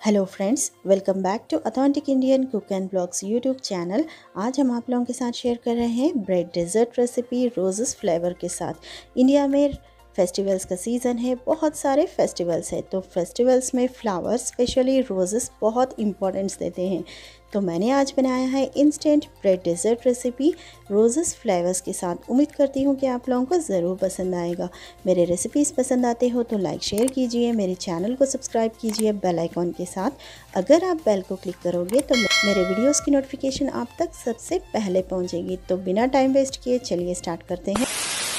Hello friends, welcome back to authentic Indian cook and blogs YouTube channel. आज हम आप लोगों के साथ शेयर कर रहे हैं bread dessert recipe roses flavour के साथ। इंडिया में फेस्टिवल्स का सीज़न है, बहुत सारे फेस्टिवल्स हैं, तो फेस्टिवल्स में फ्लावर्स स्पेशली रोजेस बहुत इम्पोर्टेंस देते हैं। तो मैंने आज बनाया है instant bread dessert recipe roses flavours के साथ। उम्मीद करती हूँ कि आप लोगों को ज़रूर पसंद आएगा। मेरे रेसिपीज़ पसंद आते हो तो लाइक शेयर कीजिए, मेरे चैनल को सब्सक्राइब कीजिए बेल आइकॉन के साथ। अगर आप बेल को क्लिक करोगे तो मेरे वीडियोस की नोटिफिकेशन आप तक सबसे पहले पहुँचेगी। तो बिना टाइम वेस्ट किए चलिए स्टार्ट करते हैं।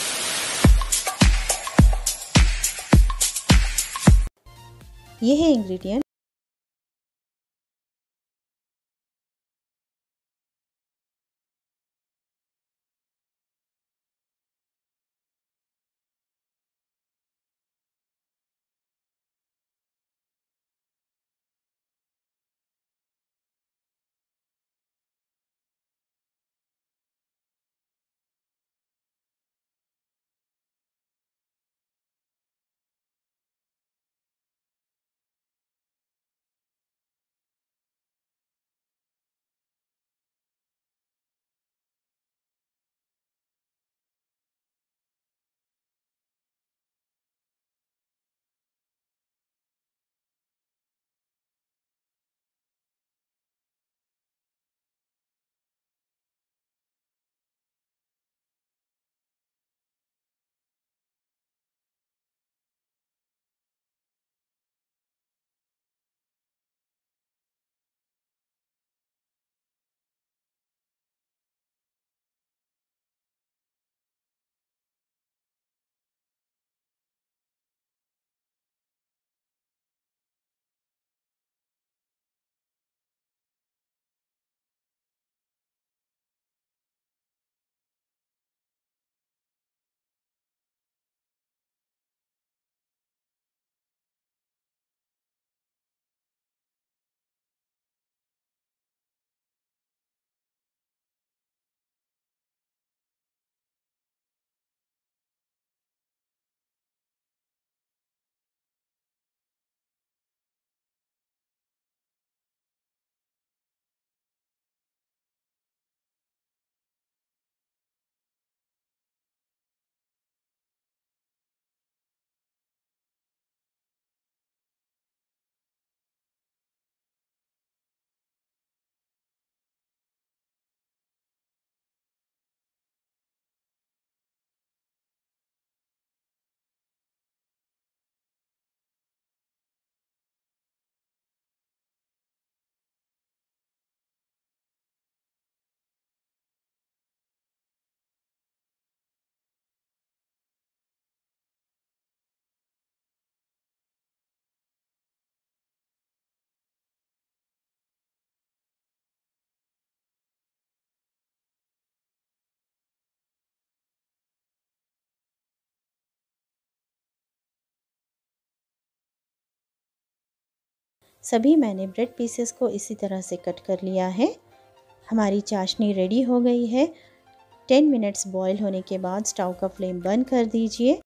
ये है इंग्रेडिएंट। सभी मैंने ब्रेड पीसेस को इसी तरह से कट कर लिया है। हमारी चाशनी रेडी हो गई है। 10 मिनट्स बॉईल होने के बाद स्टोव का फ्लेम बंद कर दीजिए।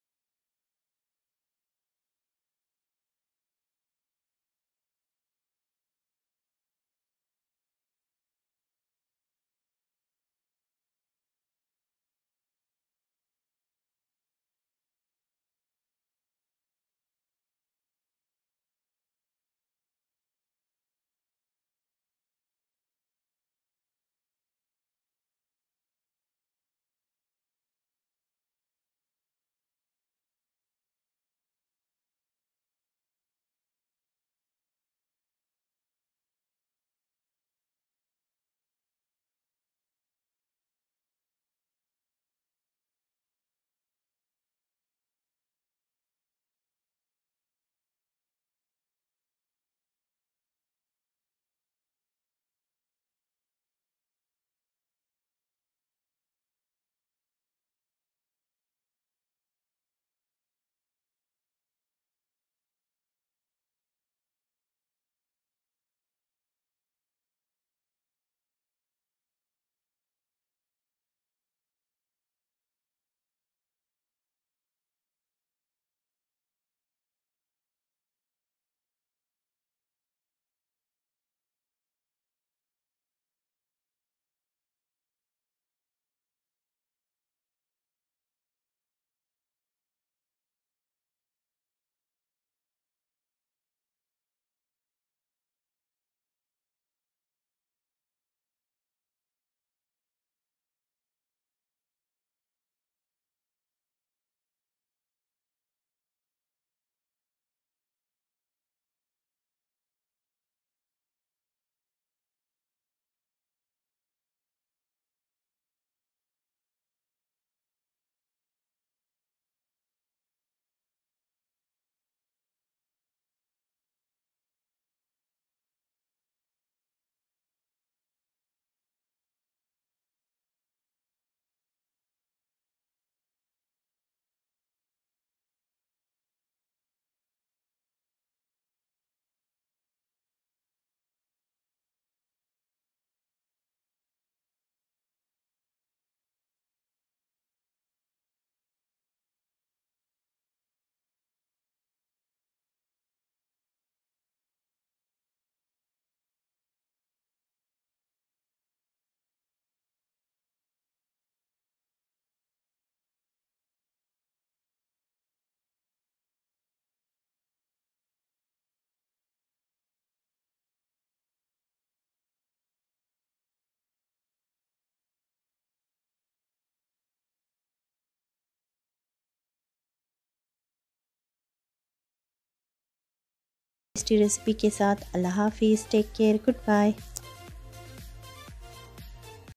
टेस्टी रेसिपी के साथ। अल्लाह हाफिज़, टेक केयर, गुड बाय।